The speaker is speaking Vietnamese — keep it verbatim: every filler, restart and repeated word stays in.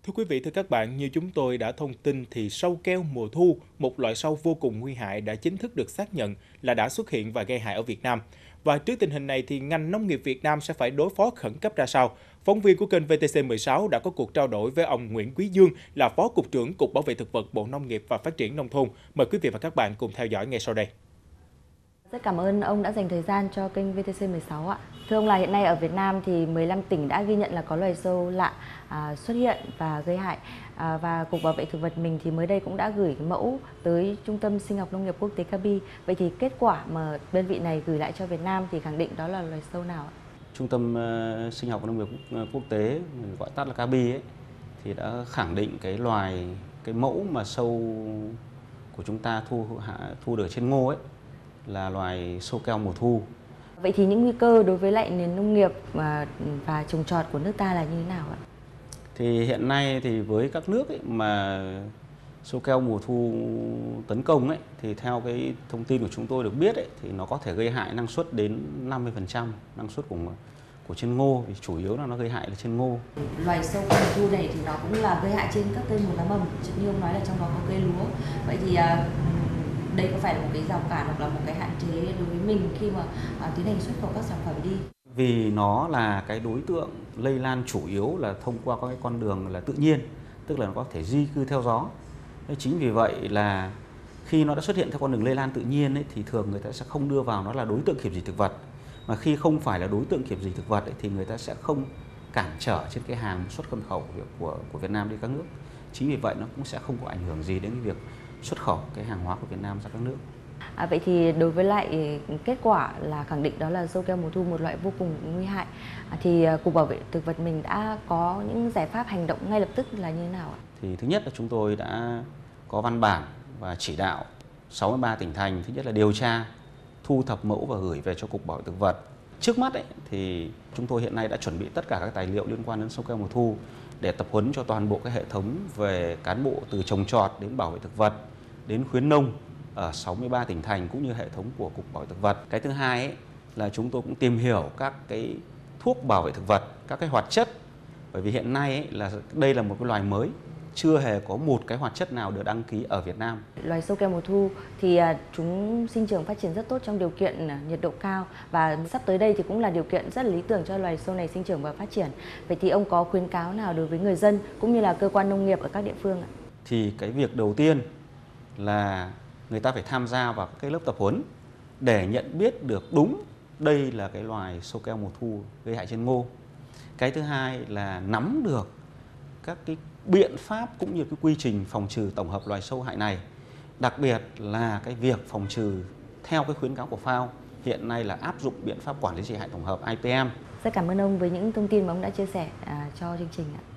Thưa quý vị, thưa các bạn, như chúng tôi đã thông tin thì sâu keo mùa thu, một loại sâu vô cùng nguy hại đã chính thức được xác nhận là đã xuất hiện và gây hại ở Việt Nam. Và trước tình hình này thì ngành nông nghiệp Việt Nam sẽ phải đối phó khẩn cấp ra sao? Phóng viên của kênh vê tê xê mười sáu đã có cuộc trao đổi với ông Nguyễn Quý Dương là Phó Cục trưởng Cục Bảo vệ Thực vật Bộ Nông nghiệp và Phát triển Nông thôn. Mời quý vị và các bạn cùng theo dõi ngay sau đây. Rất cảm ơn ông đã dành thời gian cho kênh vê tê xê mười sáu ạ. Thưa ông là hiện nay ở Việt Nam thì mười lăm tỉnh đã ghi nhận là có loài sâu lạ à, xuất hiện và gây hại. À, và Cục Bảo vệ Thực vật mình thì mới đây cũng đã gửi mẫu tới Trung tâm Sinh học Nông nghiệp Quốc tế ca bê i. Vậy thì kết quả mà đơn vị này gửi lại cho Việt Nam thì khẳng định đó là loài sâu nào ạ? Trung tâm uh, Sinh học Nông nghiệp Quốc, quốc tế, gọi tắt là ca bê i ấy, thì đã khẳng định cái loài, cái mẫu mà sâu của chúng ta thu thu được trên ngô ấy là loài sâu keo mùa thu. Vậy thì những nguy cơ đối với lại nền nông nghiệp và, và trồng trọt của nước ta là như thế nào ạ? Thì hiện nay thì với các nước ấy mà sâu keo mùa thu tấn công ấy, thì theo cái thông tin của chúng tôi được biết ấy, thì nó có thể gây hại năng suất đến năm mươi phần trăm năng suất của của trên ngô, vì chủ yếu là nó gây hại là trên ngô. Loài sâu keo mùa thu này thì nó cũng là gây hại trên các cây mùa lá mầm, như ông nói là trong đó có cây lúa. Vậy thì đây có phải là một cái rào cản hoặc là một cái hạn chế đối với mình khi mà à, tiến hành xuất khẩu các sản phẩm đi? Vì nó là cái đối tượng lây lan chủ yếu là thông qua các cái con đường là tự nhiên, tức là nó có thể di cư theo gió. Chính vì vậy là khi nó đã xuất hiện theo con đường lây lan tự nhiên ấy, thì thường người ta sẽ không đưa vào nó là đối tượng kiểm dịch thực vật. Mà khi không phải là đối tượng kiểm dịch thực vật ấy, thì người ta sẽ không cản trở trên cái hàng xuất khẩu của của Việt Nam đi các nước. Chính vì vậy nó cũng sẽ không có ảnh hưởng gì đến cái việc xuất khẩu cái hàng hóa của Việt Nam ra các nước. À, vậy thì đối với lại kết quả là khẳng định đó là sâu keo mùa thu, một loại vô cùng nguy hại, à, thì Cục Bảo vệ Thực vật mình đã có những giải pháp hành động ngay lập tức là như thế nào ạ? Thì thứ nhất là chúng tôi đã có văn bản và chỉ đạo sáu mươi ba tỉnh thành, thứ nhất là điều tra, thu thập mẫu và gửi về cho Cục Bảo vệ Thực vật. Trước mắt ấy, thì chúng tôi hiện nay đã chuẩn bị tất cả các tài liệu liên quan đến sâu keo mùa thu để tập huấn cho toàn bộ cái hệ thống về cán bộ từ trồng trọt đến bảo vệ thực vật đến khuyến nông ở sáu mươi ba tỉnh thành cũng như hệ thống của Cục Bảo vệ Thực vật. Cái thứ hai ấy, là chúng tôi cũng tìm hiểu các cái thuốc bảo vệ thực vật, các cái hoạt chất, bởi vì hiện nay ấy, là đây là một cái loài mới, chưa hề có một cái hoạt chất nào được đăng ký ở Việt Nam. Loài sâu keo mùa thu thì chúng sinh trưởng phát triển rất tốt trong điều kiện nhiệt độ cao, và sắp tới đây thì cũng là điều kiện rất là lý tưởng cho loài sâu này sinh trưởng và phát triển. Vậy thì ông có khuyến cáo nào đối với người dân cũng như là cơ quan nông nghiệp ở các địa phương ạ? Thì cái việc đầu tiên là người ta phải tham gia vào cái lớp tập huấn để nhận biết được đúng đây là cái loài sâu keo mùa thu gây hại trên ngô. Cái thứ hai là nắm được các cái biện pháp cũng như cái quy trình phòng trừ tổng hợp loài sâu hại này. Đặc biệt là cái việc phòng trừ theo cái khuyến cáo của FAO hiện nay là áp dụng biện pháp quản lý trị hại tổng hợp i pê em. Rất cảm ơn ông với những thông tin mà ông đã chia sẻ à, cho chương trình ạ.